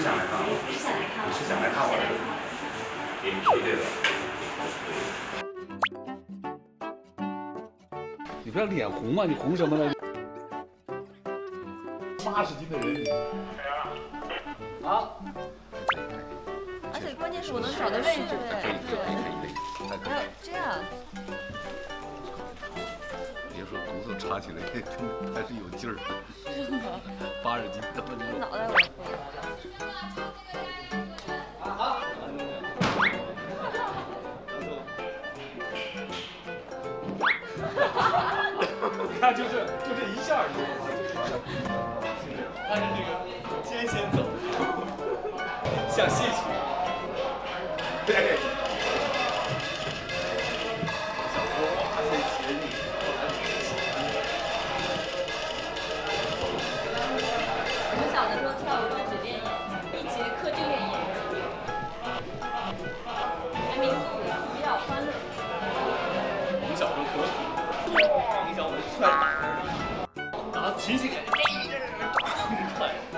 想来看我， 是想来看我， 你是想来看我的，也是对的。 你不要脸红嘛，你红什么呢？80斤的人，好。 而且关键是我能找到位置，对，还有这样。 别说骨头插起来还是有劲儿，80斤的。 脑袋我飞了。 好。你看，就这一下，你知道吗？他是这个肩先走，像戏曲。对。小郭哇塞，学你。 我们小的时候跳舞就只练眼睛，1节课就练眼睛。还民族舞比较欢乐。 我们小时候可土，咣一下我就踹打那儿，然后提起来，踹。